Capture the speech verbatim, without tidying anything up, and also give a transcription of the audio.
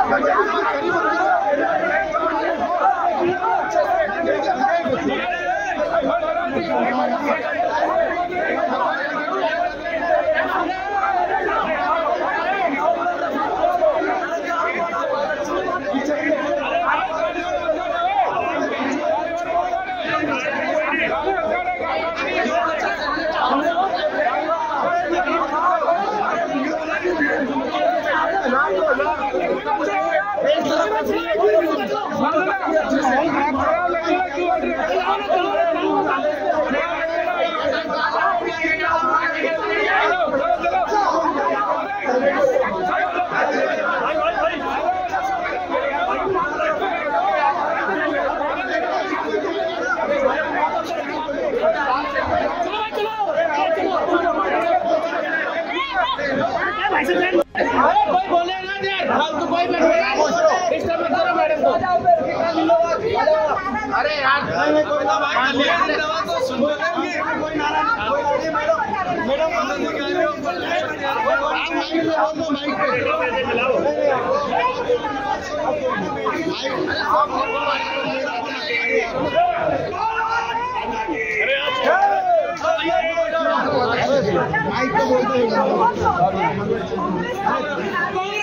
कोई बोले ना यार, फालतू कोई मत डिस्टर्ब मत करो मैडम को। अरे यार कोई दवा तो सुन लो, कोई नाराज कोई मैडम मैडम माइक पे बोलते हैं।